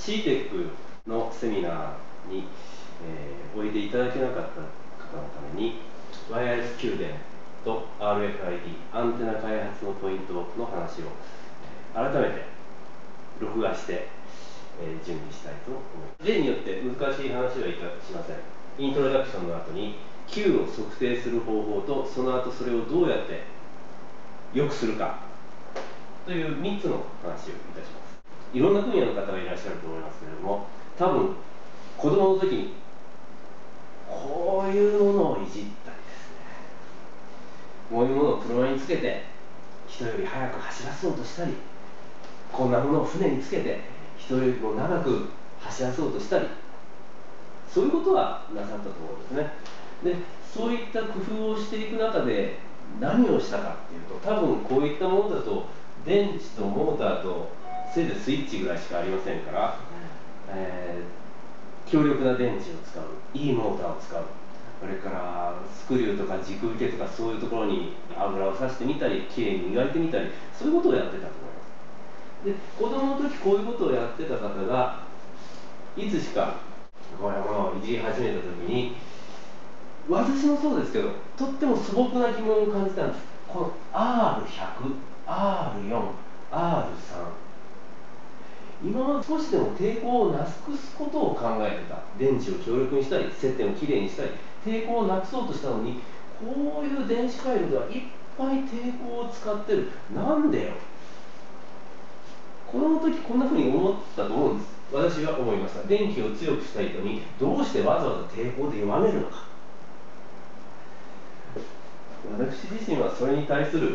CTEC のセミナーに、おいでいただけなかった方のために、ワイヤレス給電と RFID、アンテナ開発のポイントの話を改めて録画して、準備したいと思います。例によって難しい話はいたしません。イントロダクションの後に Q を測定する方法と、その後それをどうやって良くするかという3つの話をいたします。いろんな分野の方がいらっしゃると思いますけれども、多分子供の時にこういうものをいじったりですね、こういうものを車につけて人より速く走らそうとしたり、こんなものを船につけて人よりも長く走らそうとしたり、そういうことはなさったと思うんですね。で、そういった工夫をしていく中で何をしたかっていうと、多分こういったものだと電池とモーターとせいぜいスイッチぐらいしかありませんから、強力な電池を使う、いいモーターを使う、それからスクリューとか軸受けとかそういうところに油をさしてみたり、きれいに磨いてみたり、そういうことをやってたと思います。で、子供の時こういうことをやってた方がいつしかこういうものをいじり始めた時に、私もそうですけど、とっても素朴な疑問を感じたんです。この R100、R4、R3、今まで少しでも抵抗をなくすことを考えてた。電池を強力にしたり、接点をきれいにしたり、抵抗をなくそうとしたのに、こういう電子回路ではいっぱい抵抗を使ってる。なんでよ。この時こんなふうに思ったと思うんです。私は思いました。電気を強くしたいのに、どうしてわざわざ抵抗で弱めるのか。私自身はそれに対する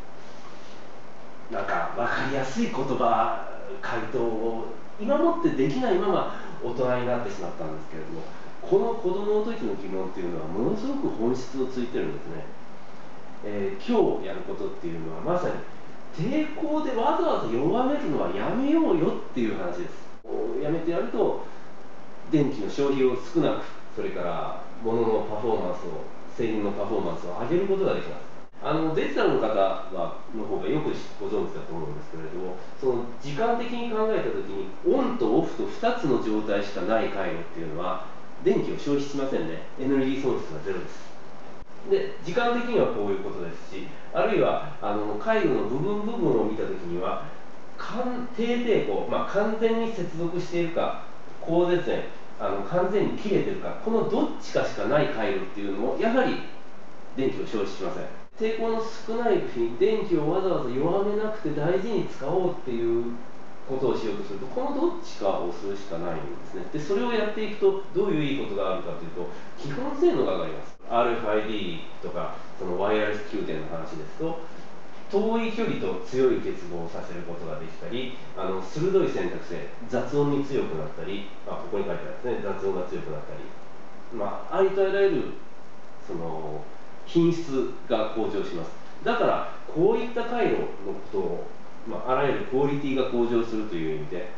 なんか分かりやすい言葉、回答を今もってできないまま大人になってしまったんですけれども、この子供の時の疑問っていうのはものすごく本質をついてるんですね。今日やることっていうのはまさに抵抗でわざわざ弱めるのはやめようよっていう話です。やめてやると電気の消費を少なく、それから物のパフォーマンスを、製品のパフォーマンスを上げることができます。デジタルの方の方がよくご存知だと思うんですけれども、その時間的に考えたときに、オンとオフと2つの状態しかない回路っていうのは、電気を消費しませんね。エネルギー損失がゼロです。で、時間的にはこういうことですし、あるいは回路の部分を見たときには、低抵抗、完全に接続しているか、高絶縁、完全に切れてるか、このどっちかしかない回路っていうのも、やはり電気を消費しません。抵抗の少ない部品、電気をわざわざ弱めなくて大事に使おうっていうことをしようとすると、このどっちかをするしかないんですね。で、それをやっていくと、どういういいことがあるかというと、基本性能が上がります。RFID とか、そのワイヤレス給電の話ですと、遠い距離と強い結合をさせることができたり、鋭い選択性、雑音に強くなったり、ここに書いてあるんですね、雑音が強くなったり、ありとあらゆるその品質が向上します。だからこういった回路のことを、あらゆるクオリティが向上するという意味で、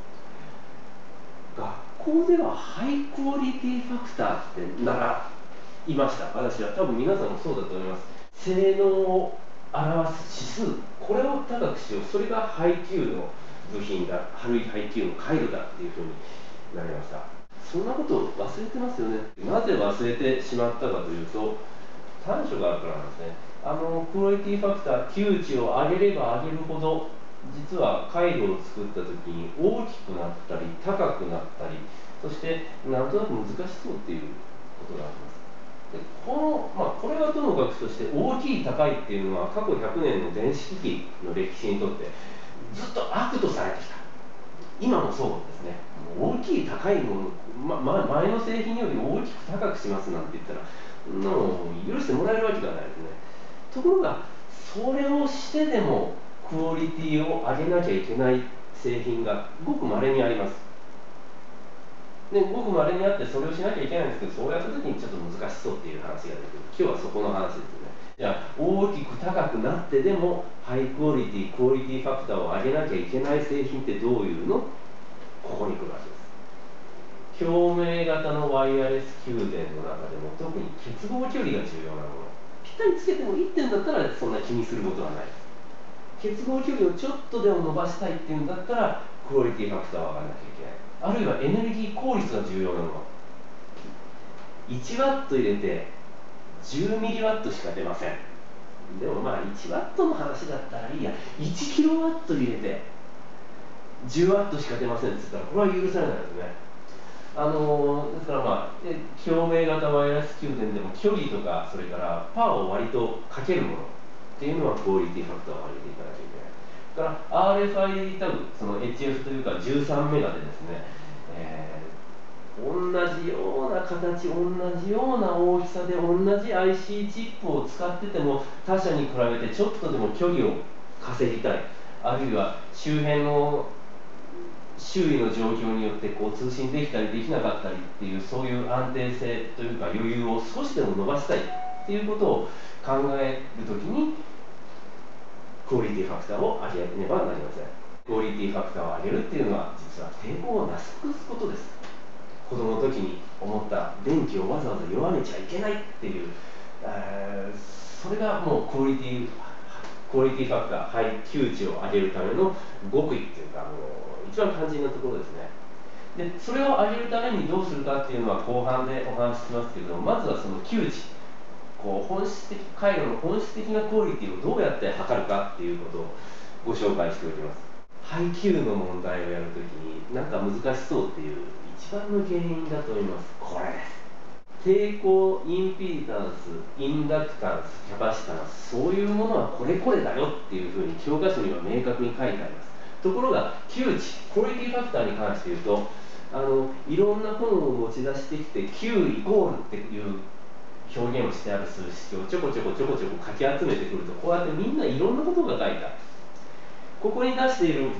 学校ではハイクオリティファクターって習いました。私は多分皆さんもそうだと思います。性能を表す指数、これを高くしよう、それがハイ級の部品だ、ハイ級の回路だっていうふうになりました。そんなことを忘れてますよね。なぜ忘れてしまったかというと、短所があるからなんですね。クオリティファクター、吸値を上げれば上げるほど、実は回路を作った時に大きくなったり、高くなったり、そしてなんとなく難しそうっていうことがあります。でこれはともかくとして、大きい高いっていうのは過去100年の電子機器の歴史にとってずっと悪とされてきた。今もそうですね。大きい高いもの、前の製品より大きく高くしますなんて言ったら、許してもらえるわけがないですね。ところが、それをしてでもクオリティを上げなきゃいけない製品がごく稀にあります。で、ごく稀にあって、それをしなきゃいけないんですけど、そうやった時にちょっと難しそうっていう話が出てくる。今日はそこの話ですね。じゃあ、大きく高くなってでも、ハイクオリティ、クオリティファクターを上げなきゃいけない製品ってどういうの？ここに来るわけです。表明型のワイヤレス給電の中でも、特に結合距離が重要なもの。ぴったりつけても1点だったらそんな気にすることはない。結合距離をちょっとでも伸ばしたいっていうんだったら、 クオリティファクターを上がらなきゃいけない。あるいはエネルギー効率が重要なのは、1ワット入れて10ミリワットしか出ません。でもまあ1ワットの話だったらいいや、1キロワット入れて10ワットしか出ませんって言ったら、これは許されないですね。ですからまあ、共鳴型ワイヤレス給電でも距離とか、それからパワーを割とかけるものっていうのはクオリティファクターを上げていかなきゃいけない。だから RFID タグ、その HF というか13メガでですね、同じような形、同じような大きさで同じ IC チップを使ってても、他社に比べてちょっとでも距離を稼ぎたい、あるいは周辺の周囲の状況によってこう通信できたりできなかったりっていう、そういう安定性というか余裕を少しでも伸ばしたいっていうことを考えるときに、クオリティファクターを上げねばなりません。クオリティファクターを上げるっていうのは、実は抵抗をなすくすことです。子供の時に思った電気をわざわざ弱めちゃいけないっていう、それがもうクオリティファクター、吸値を上げるための極意っていうか、一番肝心なところですね。で、それを上げるためにどうするかっていうのは後半でお話ししますけれども、まずはその吸値、本質的、回路の本質的なクオリティをどうやって測るかっていうことをご紹介しておきます。配給の問題をやるときになんか難しそうっていう一番の原因だと思います。これです。抵抗、インピーダンス、インダクタンス、キャパシタンス、そういうものはこれこれだよっていうふうに教科書には明確に書いてあります。ところが吸値、クオリティファクターに関して言うと、いろんな本を持ち出してきて Q イコールっていう表現をしてある数式をちょこちょこ書き集めてくると、こうやってみんないろんなことが書いてある。ここに出している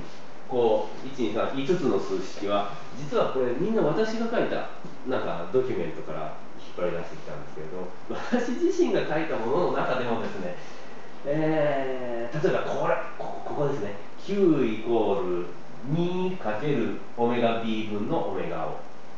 1、2、3、5つの数式は、実はこれみんな私が書いたなんかドキュメントから引っ張り出してきたんですけれど、私自身が書いたものの中でもですね、例えばここですね、Q イコール 2× オメガ B 分のオメガ O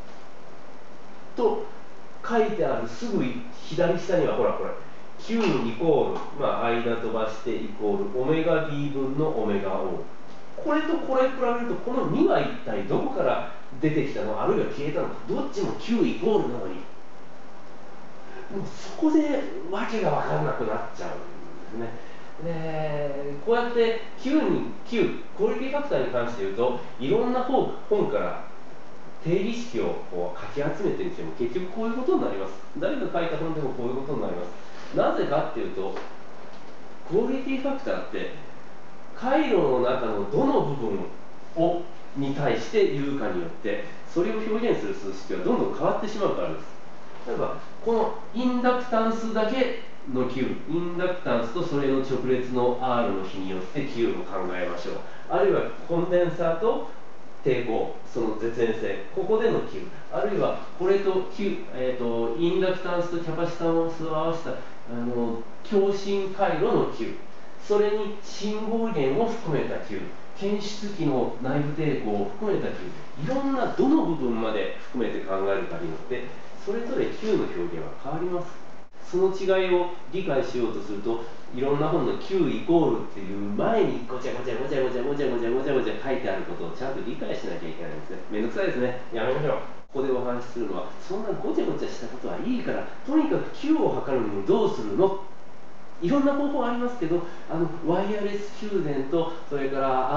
と書いてあるすぐ左下にはほらこれ Q イコール、間飛ばしてイコールオメガ B 分のオメガ O、 これとこれ比べるとこの2は一体どこから出てきたの、あるいは消えたのか、どっちも Q イコールなのに、もうそこで訳が分からなくなっちゃうんですね。でこうやって Q クオリティファクターに関して言うと、いろんな本から定義式をかき集めてみても結局こういうことになります。誰が書いた本でもこういうことになります。なぜかっていうと、クオリティファクターって回路の中のどの部分に対して言うかによって、それを表現する数式はどんどん変わってしまうからです。例えばこのインダクタンスだけの Q、 インダクタンスとそれの直列の R の比によって Q を考えましょう。あるいはコンデンサーと抵抗、その絶縁性、ここでの Q、 あるいはこれと Q、インダクタンスとキャパシタンスを合わせた共振回路の Q、 それに信号源を含めた Q、 検出器の内部抵抗を含めた Q、 いろんなどの部分まで含めて考えるかによってそれぞれ Q の表現は変わります。その違いを理解しようとすると、いろんな本の Q イコールっていう前にごちゃごちゃ書いてあることをちゃんと理解しなきゃいけないんですね。めんどくさいですね。やめましょう。ここでお話しするのは、そんなごちゃごちゃしたことはいいから、とにかく Q を測るのにどうするの、いろんな方法ありますけど、ワイヤレス給電とそれから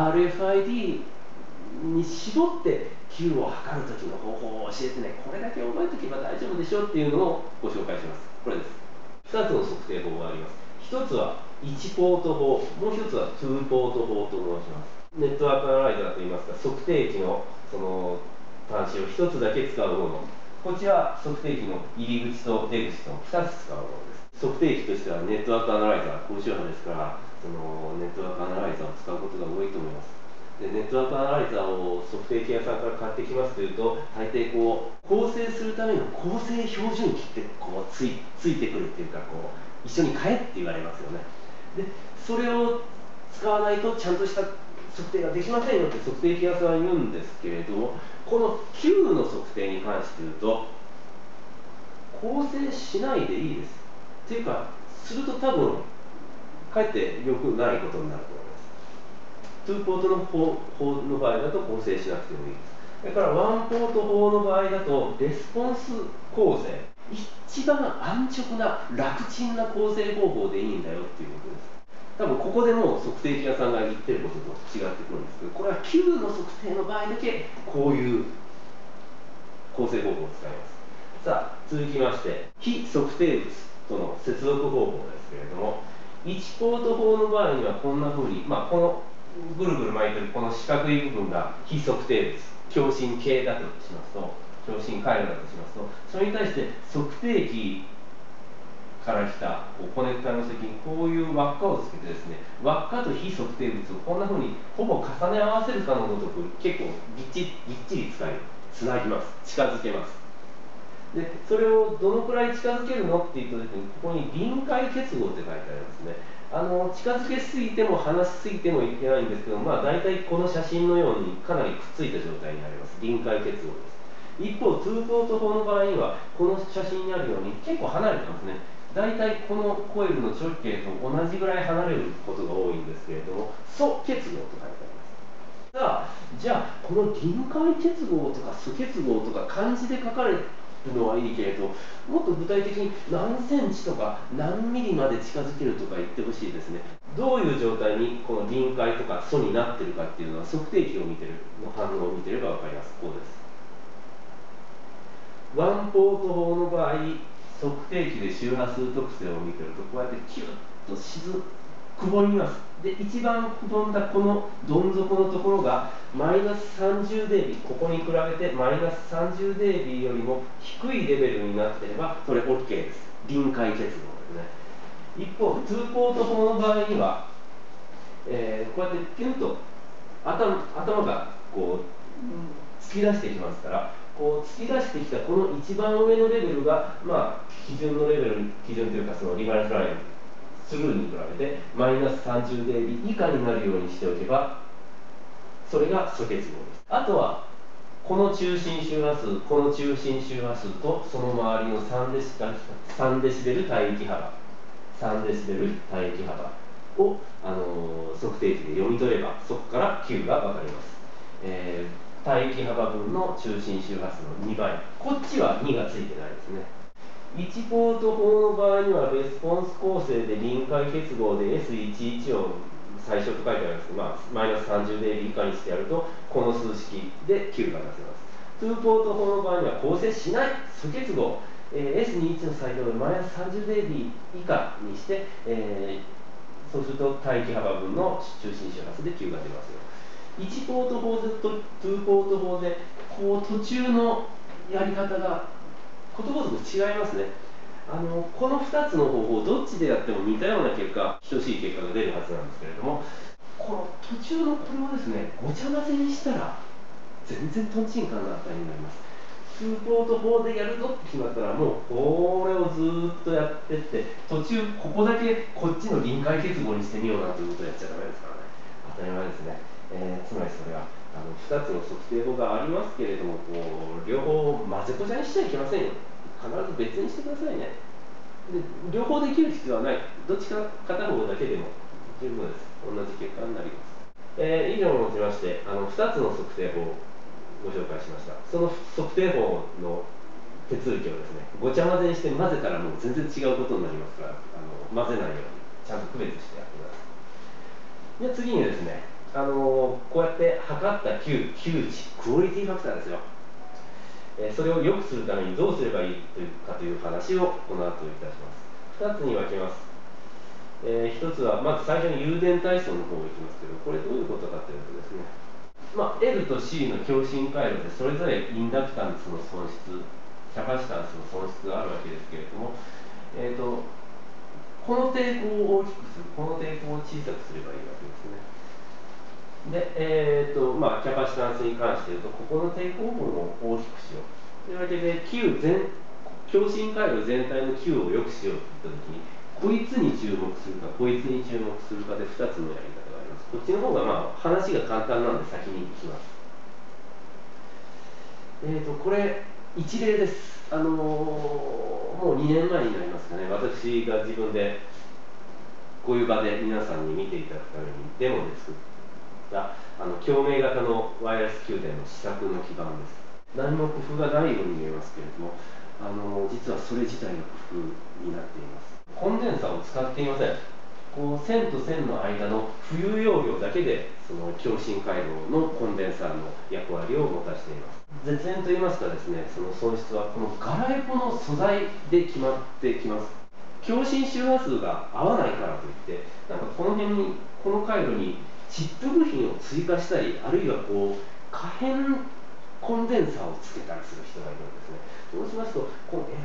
RFID に絞って Q を測るときの方法を教えてね、これだけ覚えておけば大丈夫でしょうっていうのをご紹介します。これです。2つの測定法があります。1つは1ポート法、もう1つは2ポート法と申します。ネットワークアナライザーといいますか、測定器のその端子を1つだけ使うもの。こちら測定器の入り口と出口と2つ使うものです。測定器としてはネットワークアナライザー、高周波ですから、そのネットワークアナライザーを使うことが多いと思います。でネットワークアナライザーを測定器屋さんから買ってきますというと、大抵構成するための構成標準器ってついてくるっていうか、一緒に買えって言われますよね。でそれを使わないとちゃんとした測定ができませんよって測定器屋さんは言うんですけれども、この Q の測定に関して言うと構成しないでいいです。っていうかすると多分かえって良くないことになると思います。 2ポートの法の場合だと構成しなくてもいいです。それから1ポート法の場合だとレスポンス構成、一番安直な楽ちんな構成方法でいいんだよっていうことです。多分ここでもう測定器屋さんが言ってることと違ってくるんですけど、これは Q の測定の場合だけこういう構成方法を使います。さあ続きまして非測定物との接続方法ですけれども、1ポート法の場合にはこんな風に、このぐるぐる巻いてるこの四角い部分が非測定物、共振系だとしますと、共振回路だとしますと、それに対して測定器から来たコネクターの先にこういう輪っかをつけてですね、輪っかと非測定物をこんな風にほぼ重ね合わせるかのごとく結構ぎっちりつなぎます、近づけます。でそれをどのくらい近づけるのって言った時に、ここに臨界結合って書いてありますね。近づけすぎても離しすぎてもいけないんですけど、大体この写真のようにかなりくっついた状態になります。臨界結合です。一方2ポート法の場合にはこの写真にあるように結構離れてますね。大体このコイルの直径と同じぐらい離れることが多いんですけれども、素結合と書いてあります。さあじゃあこの臨界結合とか素結合とか漢字で書かれるのはいいけれど、もっと具体的に何センチとか何ミリまで近づけるとか言ってほしいですね。どういう状態にこの臨界とか素になってるかっていうのは測定器を見てるの反応を見てれば分かります。こうです。ワンポート法の場合、測定器で周波数特性を見てると、こうやってキュッとくぼみます。で、一番くぼんだこのどん底のところがマイナス 30dB、ここに比べてマイナス 30dB よりも低いレベルになっていれば、それ OK です。臨界結合ですね。一方、2ポート法の場合には、こうやってピュンと頭がこう突き出してきますから、こう突き出してきたこの一番上のレベルが、基準のレベル、基準というかそのリファレンスライン、スルーに比べてマイナス 30dB 以下になるようにしておけば、それが素結合です。あとはこの中心周波数、この中心周波数とその周りの3デシベル帯域幅、3デシベル帯域幅を、測定器で読み取れば、そこから Q が分かります。帯域幅分の中心周波数の2倍、こっちは2がついてないですね。1ポート法の場合にはレスポンス構成で臨界結合で S11 を最初と書いてあるんですけど、マイナス 30dB 以下にしてやるとこの数式で Q が出せます。2ポート法の場合には構成しない素結合、S21 の最強でマイナス 30dB 以下にして、そうすると帯域幅分の中心周波数で Q が出ますよ。1ポート法と2ポート法でこう途中のやり方がことごとく違いますね。この2つの方法どっちでやっても似たような結果、等しい結果が出るはずなんですけれども、この途中のこれをですねごちゃ混ぜにしたら全然とんちんかんな値になります。2ポート法でやるぞって決まったら、もうこれをずっとやってって途中ここだけこっちの臨界結合にしてみようなんていうことをやっちゃダメですからね。当たり前ですね。つまりそれは2つの測定法がありますけれども、両方混ぜこちゃにしちゃいけませんよ。必ず別にしてくださいね。で両方できる必要はない。どっちか片方だけでも十分です。同じ結果になります。以上をもちまして、2つの測定法をご紹介しました。その測定法の手続きをですね、ごちゃ混ぜにして混ぜたらもう全然違うことになりますから、混ぜないようにちゃんと区別してやってください。で次にですね、こうやって測った Q 値、クオリティファクターですよ。それを良くするためにどうすればいいかという話をこの後いたします。2つに分けます。1つはまず最初に誘電体操の方をいきますけど、これどういうことかというとですね、L と C の共振回路でそれぞれインダクタンスの損失、キャパシタンスの損失があるわけですけれども、この抵抗を大きくする、この抵抗を小さくすればいいわけですね。で、キャパシタンスに関して言うと、ここの抵抗分を大きくしよう。というわけで、共振回路全体の Q を良くしようといったときに、こいつに注目するか、こいつに注目するかで2つのやり方があります。こっちの方が話が簡単なんで先に行きます。これ、一例です。もう2年前になりますかね、私が自分でこういう場で皆さんに見ていただくためにデモで作っった共鳴型のワイヤレス給電の試作の基板です。何も工夫がないように見えますけれども、実はそれ自体が工夫になっています。コンデンサーを使っていません。こう線と線の間の浮遊容量だけでその共振回路のコンデンサーの役割を持たせています。絶縁といいますかですね、その損失はこのガラエコの素材で決まってきます。共振周波数が合わないからといって、なんかこの辺にこの回路にチップ部品を追加したり、あるいはこう可変コンデンサーをつけたりする人がいるんですね。そうしますと、この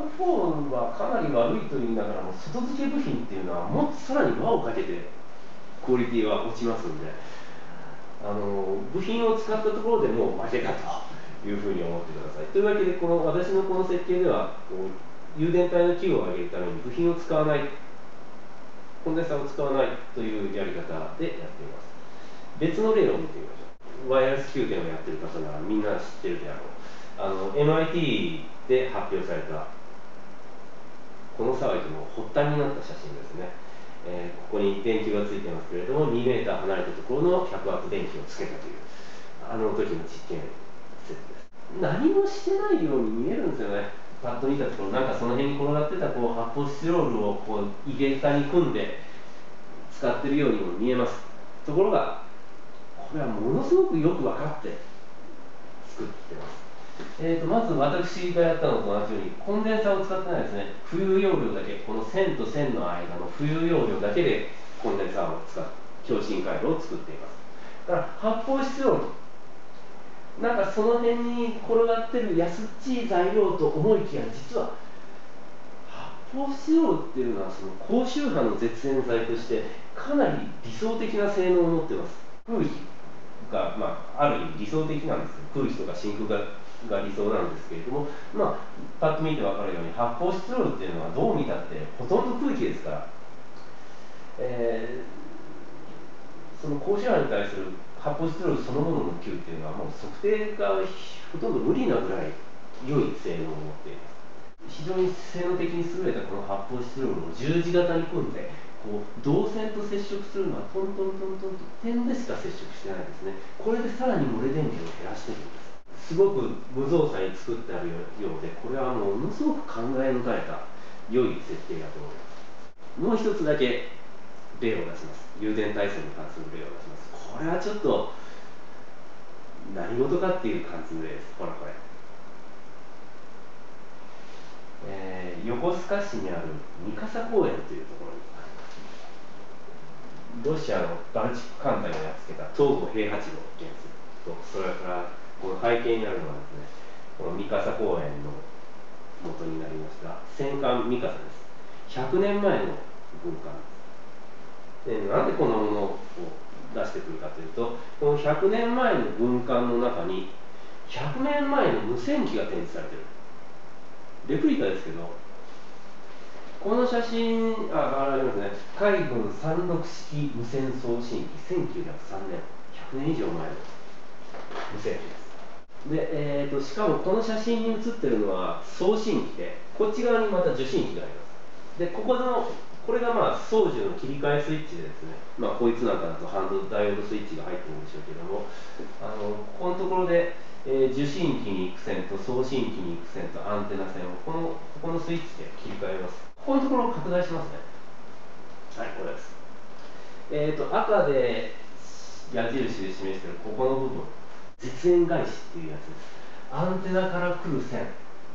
FR4 はかなり悪いと言いながらも、外付け部品っていうのはもっとさらに輪をかけてクオリティは落ちますんで、部品を使ったところでもう負けたというふうに思ってください。というわけで、私のこの設計では、誘電体の Q を上げるために部品を使わない、コンデンサーを使わないというやり方でやっています。別の例を見てみましょう。ワイヤレス給電をやっている方ならみんな知ってるであろう。MIT で発表されたこの騒ぎの発端になった写真ですね。ここに電球がついてますけれども、2メーター離れたところの100ワット電気をつけたという、あの時の実験説です。何もしてないように見えるんですよね。パッと見たところ、なんかその辺に転がってたこう発泡スチロールをこうイレーターに組んで使ってるようにも見えます。ところが、これはものすごくよく分かって作ってます。まず私がやったのと同じように、コンデンサーを使ってないですね。浮遊容量だけ、この線と線の間の浮遊容量だけでコンデンサーを使って共振回路を作っています。だから発泡スチロール、なんかその辺に転がってる安っちい材料と思いきや、実は発泡スチロールっていうのはその高周波の絶縁材としてかなり理想的な性能を持っています。空気が、ある意味理想的なんですよ。空気とか真空が理想なんですけれども、パッと見て分かるように発泡スチロールっていうのはどう見たってほとんど空気ですから、その高周波に対する発泡スチロールそのものの Q っていうのはもう測定がほとんど無理なぐらい良い性能を持っています。非常に性能的に優れたこの発泡スチロールを十字型に組んで、こう導線と接触するのはトントントントンと点でしか接触してないですね。これでさらに漏れ電流を減らしているんです。すごく無造作に作ってあるようで、これはものすごく考え抜かれた良い設計だと思います。もう一つだけ例を出します。誘電体制に関する例を出します。これはちょっと何事かっていう感じの例です。ほらこれ。横須賀市にある三笠公園というところにあります。ロシアのバルチック艦隊がやっつけた東郷平八郎原子と、それからこの背景にあるのはですね、この三笠公園の元になりました戦艦三笠です。100年前の軍艦です。で、なんでこんなものを出してくるかというと、この100年前の軍艦の中に100年前の無線機が展示されている。レプリカですけど、この写真、ありますね。海軍36式無線送信機、1903年、100年以上前の無線機です。で、しかもこの写真に写ってるのは送信機で、こっち側にまた受信機があります。で、これが操縦の切り替えスイッチでですね、こいつなんかだとダイオードスイッチが入ってるんでしょうけども、ここのところで、受信機に行く線と送信機に行く線とアンテナ線をここのスイッチで切り替えます。ここのところを拡大しますね。はい、これです。赤で矢印で示しているここの部分、絶縁返しっていうやつです。アンテナから来る線、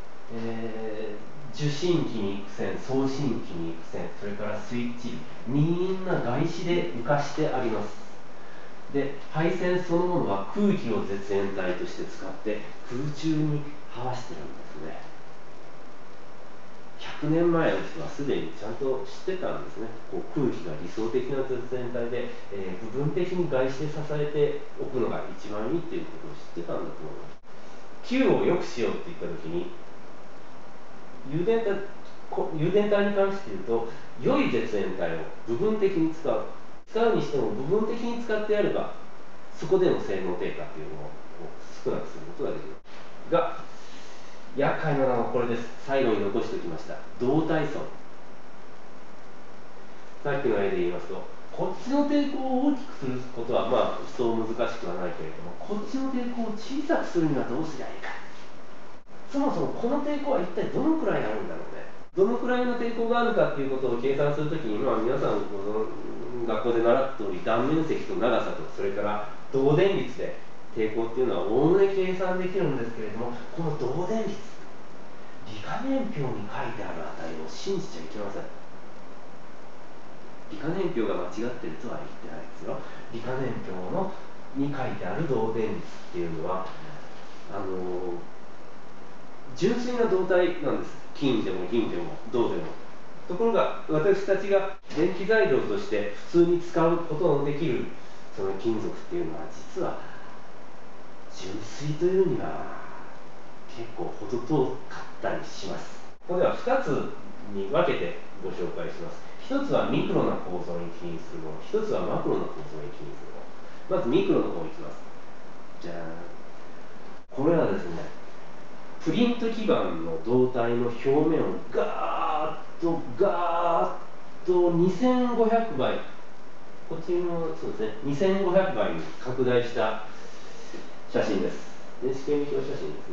受信機に行く線、送信機に行く線、それからスイッチ、みんな外紙で浮かしてあります。で、配線そのものは空気を絶縁体として使って空中に這わしてるんですね。100年前の人はすでにちゃんと知ってたんですね。こう空気が理想的な絶縁体で、部分的に外紙で支えておくのが一番いいっていうことを知ってたんだと思います。Q を良くしようって言ったときに、誘電体に関して言うと、良い絶縁体を部分的に使うにしても部分的に使ってやれば、そこでの性能低下っていうのを少なくすることができる。が、厄介なのはこれです。最後に残しておきました。動体損。さっきの絵で言いますと、 こっちの抵抗を大きくすることはまあそう難しくはないけれども、こっちの抵抗を小さくするにはどうすりゃいいか。そもそもこの抵抗は一体どのくらいあるんだろうね。どのくらいの抵抗があるかっていうことを計算するときに、まあ、皆さん学校で習った通り断面積と長さとそれから導電率で抵抗っていうのはおおむね計算できるんですけれども、この導電率、理科年表に書いてある値を信じちゃいけません。理科年表が間違ってるとは言ってないですよ。理科年表に書いてある導電率っていうのは純粋な導体なんです。金でも銀でも銅でも。ところが私たちが電気材料として普通に使うことのできるその金属っていうのは実は純粋というには結構程遠かったりします。ここでは2つに分けてご紹介します。1つはミクロな構造に起因するもの、1つはマクロな構造に起因するもの。まずミクロの方に行きます。じゃあこれはですね、プリント基板の導体の表面をガーッと2500倍、こっちもそうですね、2500倍に拡大した写真です。電子顕微鏡写真です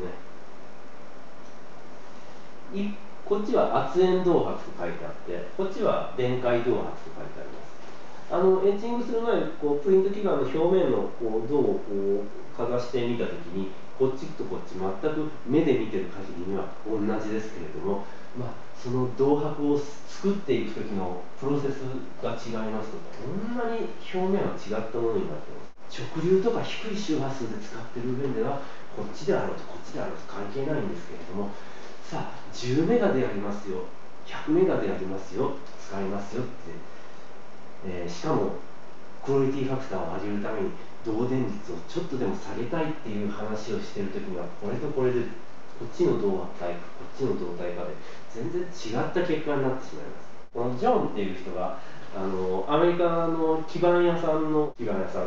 ね。こっちは圧煙導白と書いてあって、こっちは電解導白と書いてあります。エッチングする前にプリント基板の表面の銅をかざしてみたときに、こっちとこっち全く目で見てる限りには同じですけれども、その導白を作っていく時のプロセスが違いますと、こんなに表面は違ったものになっています。直流とか低い周波数で使っている上では、こっちであろうとこっちであろうと関係ないんですけれども、さあ10メガでありますよ、100メガでありますよ、使いますよって、しかもクオリティファクターを上げるために導電率をちょっとでも下げたいっていう話をしているときには、これとこれでこっちの導体かこっちの導体かで全然違った結果になってしまいます。このジョンっていう人がアメリカの基板屋さんのエンジニアです。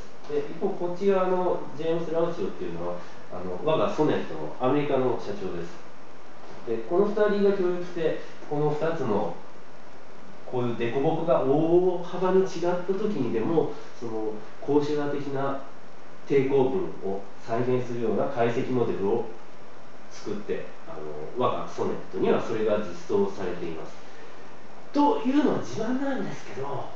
で一方こっち側のジェームス・ラウチオっていうのは我がソネットのアメリカの社長です。でこの2人が協力してこの2つのこういう凸凹が大幅に違った時にでもそのコーシェラ的な抵抗分を再現するような解析モデルを作って我がソネットにはそれが実装されています。というのは自慢なんですけど、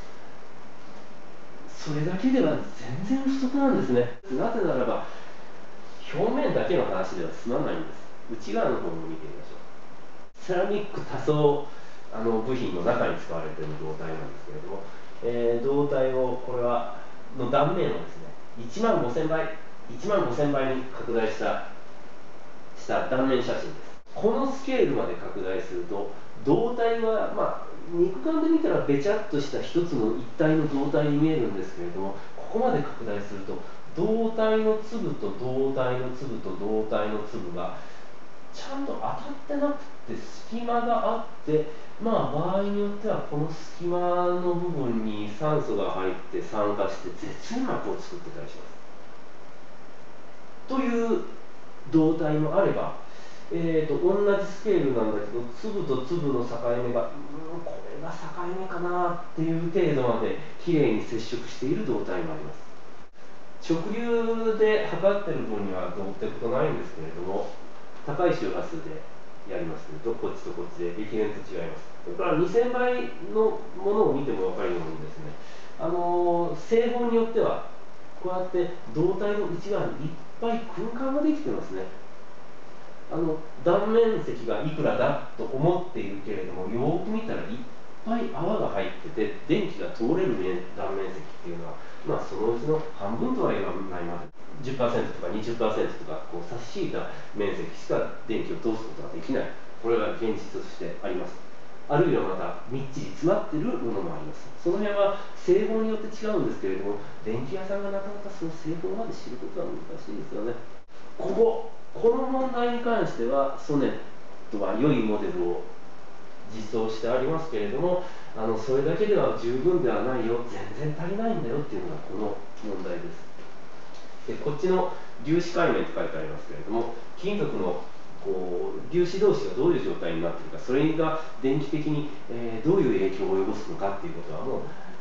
それだけでは全然不足なんですね。なぜならば表面だけの話では済まないんです。内側の方も見てみましょう。セラミック多層部品の中に使われている導体なんですけれども、導体をこれはの断面をですね1万5000倍に拡大した断面写真です。このスケールまで拡大すると導体は肉眼で見たらべちゃっとした一つの一体の導体に見えるんですけれども、ここまで拡大すると導体の粒と導体の粒と導体の粒がちゃんと当たってなくて隙間があって、場合によってはこの隙間の部分に酸素が入って酸化して絶膜を作ってたりします。という導体もあれば、同じスケールなんだけど粒と粒の境目がこれが境目かなっていう程度まできれいに接触している導体もあります。直流で測ってる分にはどうってことないんですけれども、高い周波数でやりますとこっちとこっちで歴然と違います。それから2000倍のものを見ても分かるようにですね、製法によってはこうやって導体の内側にいっぱい空間ができてますね。断面積がいくらだと思っているけれども、よく見たらいっぱい泡が入ってて電気が通れる断面積っていうのは、そのうちの半分とは言わないまで 10% とか 20% とか差し引いた面積しか電気を通すことができない。これが現実としてあります。あるいはまたみっちり詰まっているものもあります。その辺は製法によって違うんですけれども、電気屋さんがなかなかその製法まで知ることは難しいですよね。この問題に関してはソネットは良いモデルを実装してありますけれども、それだけでは十分ではないよ、全然足りないんだよっていうのがこの問題です。でこっちの粒子界面と書いてありますけれども、金属の粒子同士がどういう状態になっているか、それが電気的に、どういう影響を及ぼすのかっていうことはもう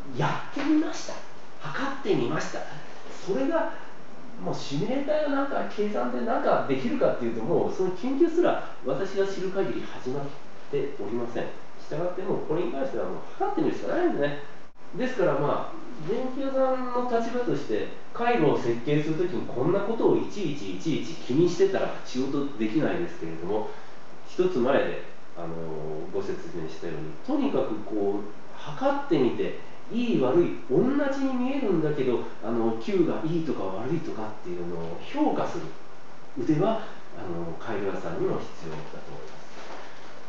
やってみました、測ってみました。それがもうシミュレーターがなんか計算でなんかできるかっていうと、もうその研究すら私が知る限り始まっておりません。したがってもうこれに関してはもう測ってみるしかないんでね。ですからまあ電気屋さんの立場として回路を設計するときにこんなことをいちいち気にしてたら仕事できないですけれども、一つ前でご説明したように、とにかくこう測ってみていい悪い同じに見えるんだけど、Q がいいとか悪いとかっていうのを評価する腕は回路屋さんにも必要だと思います。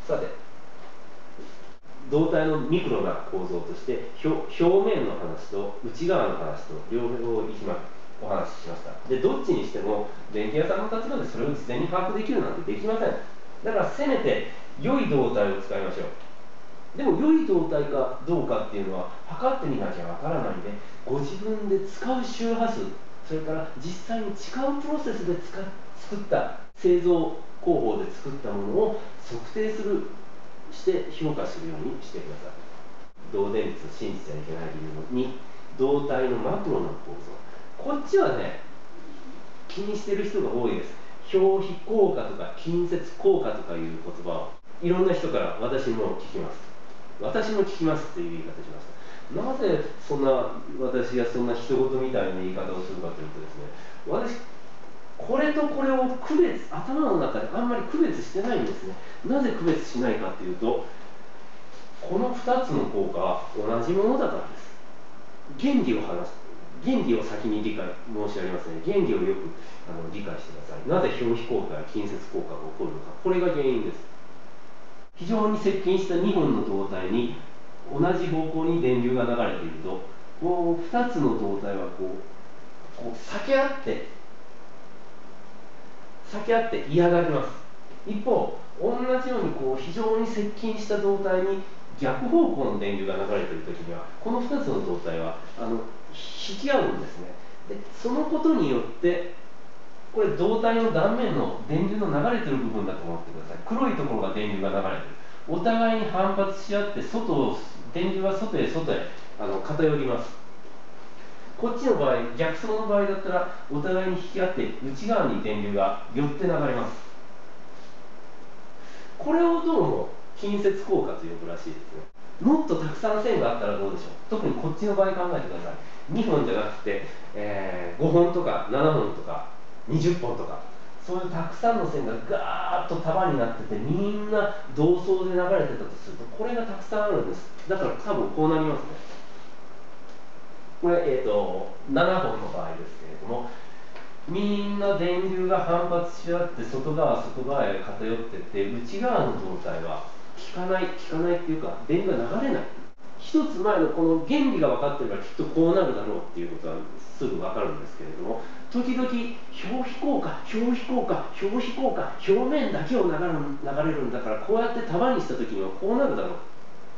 さて、動体のミクロな構造として表面の話と内側の話と両方今お話ししました。でどっちにしても電気屋さんの立場でそれを事前に把握できるなんてできません。だからせめて良い動体を使いましょう。でも良い動体かどうかっていうのは測ってみなきゃわからないんで、ご自分で使う周波数、それから実際に違うプロセスで作った製造工法で作ったものを測定して評価するようにしてください。導電率を信じちゃいけない理由の2、動体のマクロな構造。こっちはね、気にしてる人が多いです。表皮効果とか近接効果とかいう言葉をいろんな人から私も聞きます。私も聞きますっていう言い方しました。なぜ私がそんな人事みたいな言い方をするかというとですね、私これとこれを頭の中であんまり区別してないんですね。なぜ区別しないかというと、この2つの効果は同じものだからです。原理を先に申し上げますね。原理をよく理解してください。なぜ表皮効果や近接効果が起こるのか、これが原因です。非常に接近した2本の導体に同じ方向に電流が流れていると、こう2つの導体はこう避け合って嫌がります。一方、同じように非常に接近した導体に逆方向の電流が流れているときには、この2つの導体は引き合うんですね。でそのことによって、これ導体の断面の電流の流れている部分だと思ってください。黒いところが電流が流れている。お互いに反発し合って電流が外へ偏ります。こっちの場合、逆走の場合だったらお互いに引き合って内側に電流が寄って流れます。これをどうも近接効果と呼ぶらしいですね。もっとたくさん線があったらどうでしょう。特にこっちの場合考えてください。2本じゃなくて、5本とか7本とか20本とか、そういうたくさんの線がガーッと束になってて、みんな同層で流れてたとすると、これがたくさんあるんです。だから多分こうなりますね。これ、7本の場合ですけれども、みんな電流が反発し合って外側へ偏っていって、内側の導体は効かないっていうか、電流が流れない。一つ前のこの原理が分かっていればきっとこうなるだろうっていうことはすぐ分かるんですけれども、時々表皮効果、表面だけを流れるんだから、こうやって束にした時にはこうなるだろう。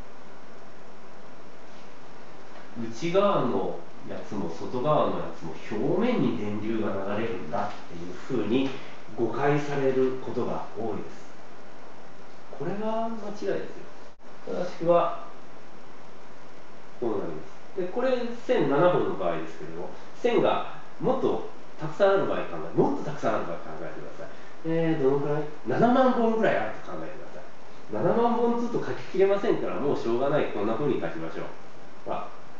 内側のやつも外側のやつも表面に電流が流れるんだっていうふうに誤解されることが多いです。これが間違いですよ。正しくはこうなります。でこれ線7本の場合ですけれども、線がもっとたくさんある場合もっとたくさんある場合考えてください。どのくらい ?7 万本ぐらいあると考えてください。7万本ずつ書ききれませんから、もうしょうがない、こんなふうに書きましょう。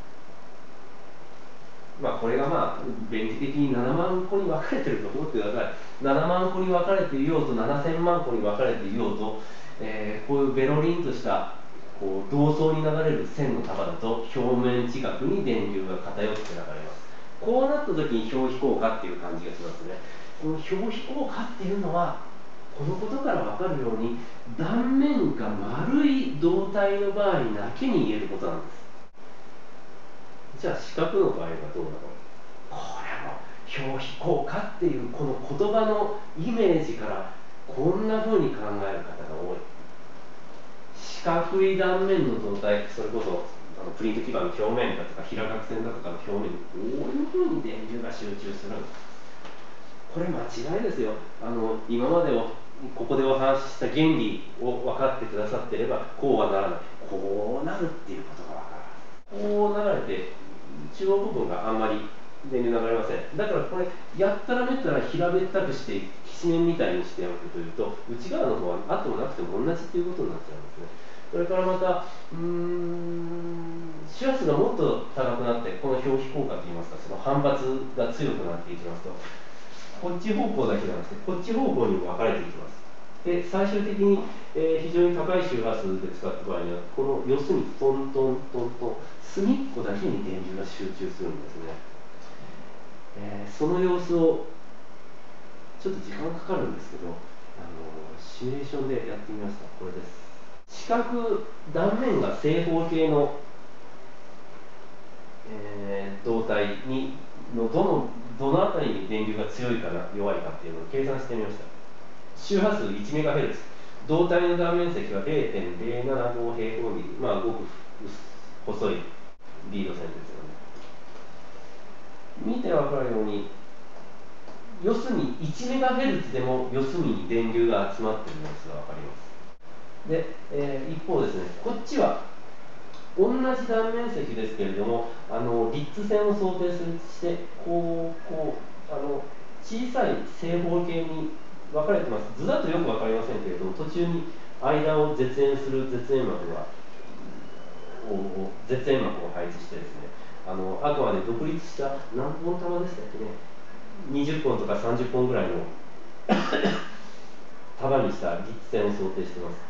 これが便宜的に7万個に分かれていると思ってください。7万個に分かれていようと7000万個に分かれていようと、こういうベロリンとした同層に流れる線の束だと表面近くに電流が偏って流れます。こうなった時に表皮効果っていう感じがしますね。この表皮効果っていうのはこのことから分かるように、断面が丸い導体の場合だけに言えることなんです。じゃあ四角の場合はどうなの？これも表皮効果っていうこの言葉のイメージからこんな風に考える方が多い。四角い断面の導体、それこそプリント基板の表面だとか平角線だとかの表面にこういう風に電流が集中する。これ間違いですよ。今までここでお話しした原理を分かってくださっていればこうはならない、こうなるっていうことが分かる。 こう流れて中央部分があんまり電流流れません。だからこれやったらめったら平べったくしてきしめんみたいにしておくというと、内側の方はあってもなくても同じということになっちゃうんですね。それからまた周波数がもっと高くなって、この表皮効果といいますか、その反発が強くなっていきますと、こっち方向だけじゃなくてこっち方向にも分かれていきます。で最終的に、非常に高い周波数で使った場合には、この四隅トントントントン隅っこだけに電流が集中するんですね。その様子をちょっと時間かかるんですけど、シミュレーションでやってみました。これです。四角断面が正方形の、導体にのどの辺りに電流が強いかな弱いかっていうのを計算してみました。周波数 1MHz、導体の断面積は 0.075 平方ミリ、まあごく細いリード線ですよね。見て分かるように、四隅 1MHz でも四隅に電流が集まっている様子が分かります。で、一方ですね、こっちは同じ断面積ですけれども、立地線を想定して小さい正方形に分かれてます。図だとよく分かりませんけれども、途中に間を絶縁する絶縁膜を配置してですね、あくまで独立した何本玉でしたっけね、20本とか30本ぐらいの束にした立地線を想定しています。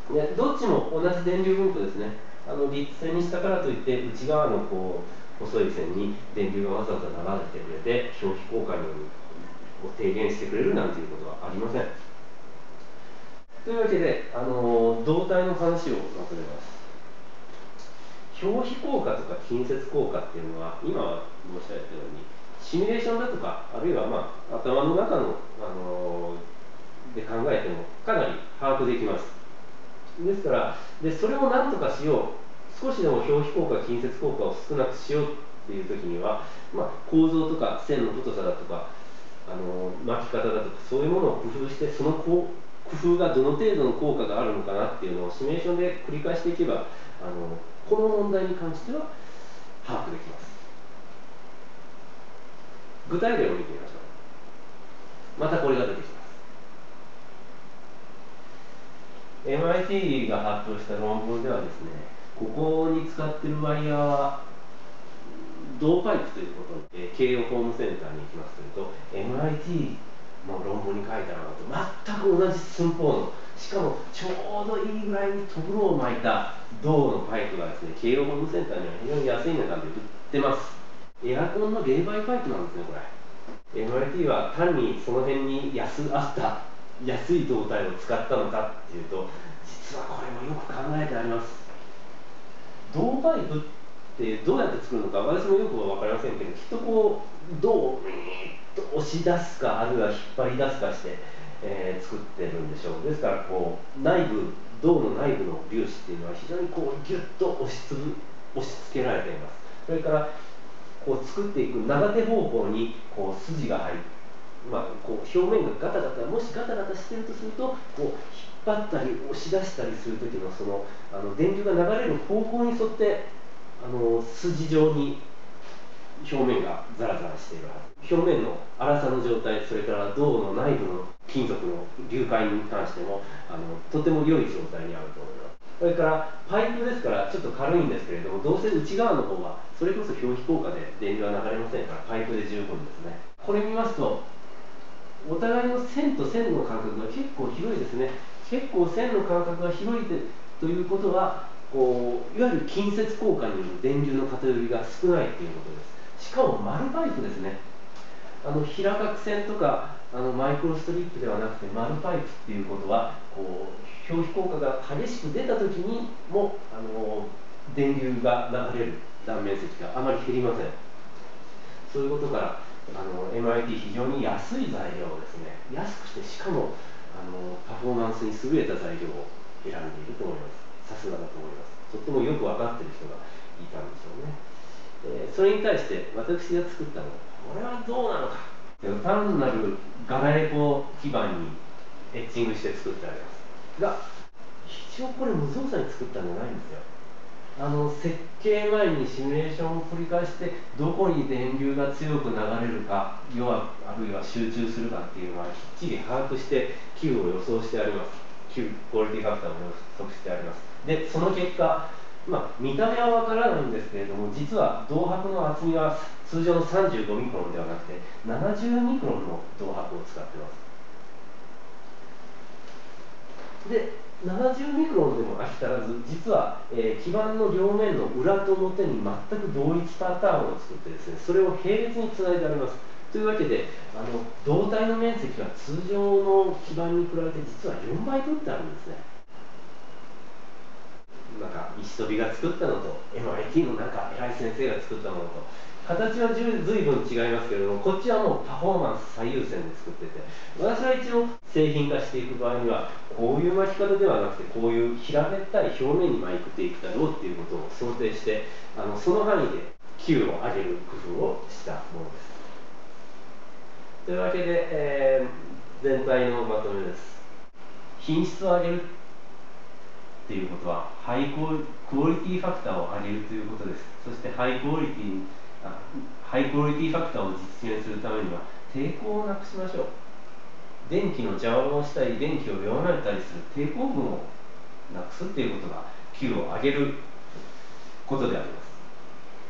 でどっちも同じ電流分布ですね。立地線にしたからといって内側の細い線に電流がわざわざ流れてくれて表皮効果による低減してくれるなんていうことはありません。というわけで、導体の話をまとめます。表皮効果とか近接効果っていうのは、今申し上げたようにシミュレーションだとか、あるいは、頭の中の、で考えてもかなり把握できます。ですからそれを何とかしよう、少しでも表皮効果近接効果を少なくしようっていう時には、構造とか線の太さだとか巻き方だとか、そういうものを工夫して、その工夫がどの程度の効果があるのかなっていうのをシミュレーションで繰り返していけば、この問題に関しては把握できます。具体例を見てみましょう。またこれが出てきます。MIT が発表した論文ではですね、ここに使っているワイヤーは銅パイプということで、慶応ホームセンターに行きますというと、MIT の論文に書いてあるのと全く同じ寸法の、しかもちょうどいいぐらいにとぐろを巻いた銅のパイプがですね、慶応ホームセンターには非常に安い値段で売ってます。エアコンの冷媒パイプなんですね、これ。MIT は単にその辺に安い胴体を使ったのかっていうと、実はこれもよく考えてあります。銅パイプってどうやって作るのか私もよく分かりませんけど、きっと銅を押し出すか、あるいは引っ張り出すかして、作ってるんでしょう。ですから銅の内部の粒子っていうのは非常にギュッと押し付けられています。それから作っていく長手方向に筋が入って、表面がもしガタガタしてるとすると、引っ張ったり押し出したりする時の電流が流れる方向に沿って筋状に表面がザラザラしているはず。表面の粗さの状態、それから銅の内部の金属の流解に関してもとても良い状態にあると思います。それからパイプですからちょっと軽いんですけれども、どうせ内側の方はそれこそ表皮効果で電流は流れませんから、パイプで十分ですね。これ見ますと、お互いの線と線の間隔が結構広いですね。結構線の間隔が広いということは、いわゆる近接効果による電流の偏りが少ないということです。しかも丸パイプですね。平角線とかマイクロストリップではなくて丸パイプっていうことは、表皮効果が激しく出た時にも電流が流れる断面積があまり減りません。そういうことからMIT 非常に安い材料をですね、安くしてしかもパフォーマンスに優れた材料を選んでいると思います。さすがだと思います。とってもよく分かっている人がいたんでしょうね。それに対して私が作ったのは、これはどうなのか。単なるガラエコ基板にエッチングして作ってありますが、一応これ無造作に作ったんじゃないんですよ。 設計前にシミュレーションを繰り返してどこに電流が強く流れるかあるいは集中するかっていうのはきっちり把握して Q を予想してあります。 Q クオリティファクターを予測してあります。でその結果、見た目はわからないんですけれども、実は銅箔の厚みは通常の35ミクロンではなくて70ミクロンの銅箔を使っています。で70ミクロンでも飽き足らず、実は、基板の両面の裏と表に全く同一パターンを作ってですね、それを並列につないであります。というわけで、胴体の面積は通常の基板に比べて実は4倍取ってあるんですね。なんか石飛が作ったのと MIT のなんか偉い先生が作ったものと形は随分違いますけれども、こっちはもうパフォーマンス最優先で作ってて、私は一応製品化していく場合にはこういう巻き方ではなくてこういう平べったい表面に巻いていくだろうっていうことを想定して、その範囲で Q を上げる工夫をしたものです。というわけで、全体のまとめです。品質を上げるっていうことはクオリティファクターを上げるということです。そしてハイクオリティファクターを実現するためには抵抗をなくしましょう。電気の邪魔をしたり電気を弱めたりする抵抗分をなくすっていうことが Q を上げることであります。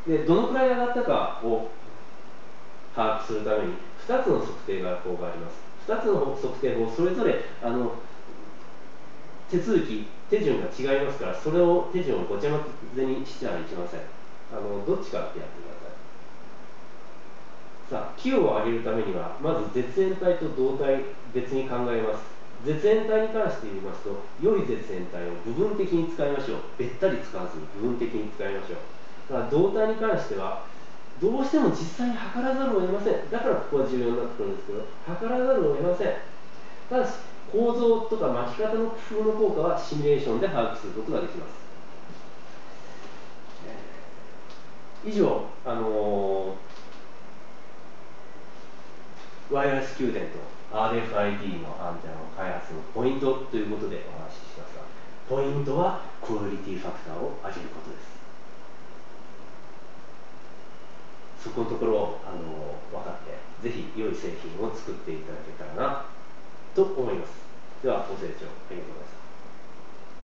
でどのくらい上がったかを把握するために2つの測定法があります。2つの測定法それぞれ手順が違いますから、それを手順をごちゃ混ぜにしてはいけません。どっちかってやってください。さあ Q を上げるためにはまず絶縁体と導体別に考えます。絶縁体に関して言いますと、良い絶縁体を部分的に使いましょう。べったり使わずに部分的に使いましょう。だから導体に関してはどうしても実際に測らざるを得ません。だからここは重要になってくるんですけど、測らざるを得ません。ただし構造とか巻き方の工夫の効果はシミュレーションで把握することができます。以上、ワイヤレス給電と RFID のアンテナの開発のポイントということでお話ししますが、ポイントはクオリティファクターを上げることです。そこのところを分かって、ぜひ良い製品を作っていただけたらなと思います。では、ご清聴ありがとうございます。